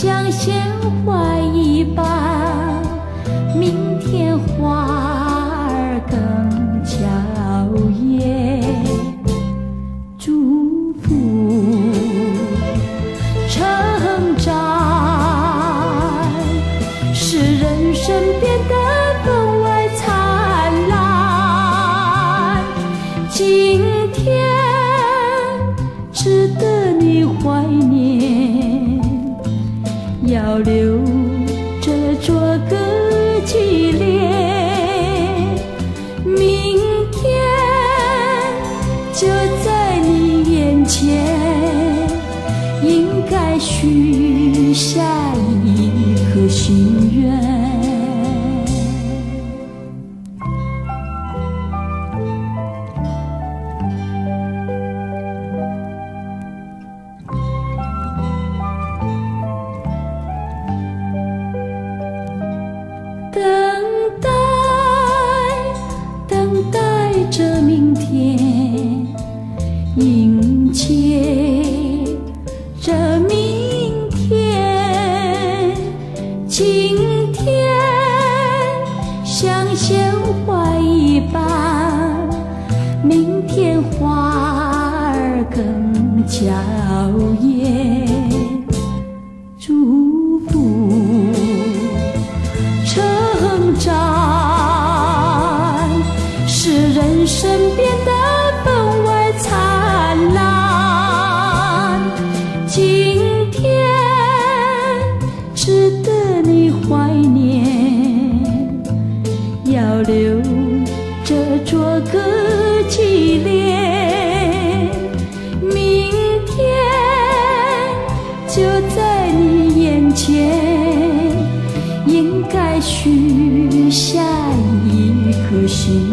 像鲜花一般，明天花儿更娇艳。祝福成长，使人生变得分外灿烂。今天值得你怀念，要留着做个纪念。明天就在你眼前，应该许下一颗心愿。等待着明天，迎接着明天。今天像鲜花一般，明天花儿更娇艳。祝福成长，使人生变得分外灿烂。今天值得你怀念，要留着做个纪念。明天就在你眼前，应该许下一颗心